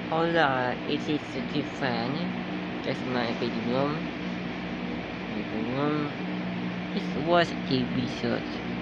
Hola, it is Tiffany. That's my bedroom. Bedroom. This was a TV show.